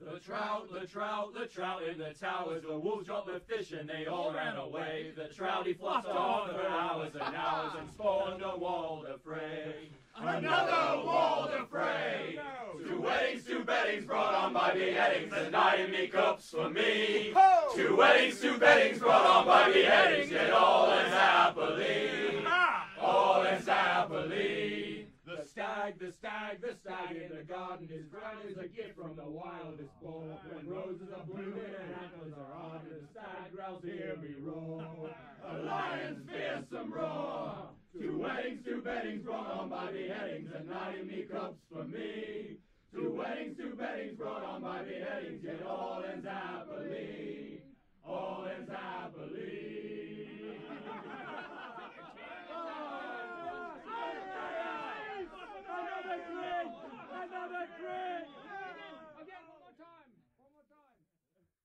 The trout in the towers, the wolves dropped the fish and they all ran away. The trouty flopped on for hours and hours and spawned a Walder fray. Another Walder fray! Two weddings brought on by beheadings, and night in me cups for me. Two weddings brought on by beheadings, yet all is happily. All is happily. The stag in the garden is brown as a gift from the wildest boar. When roses are blooming and antlers are on, the stag growls, hear me roar. A lion's fearsome roar. Two weddings brought on by beheadings, and night in me cups for me. Two weddings brought on by beheadings, yet all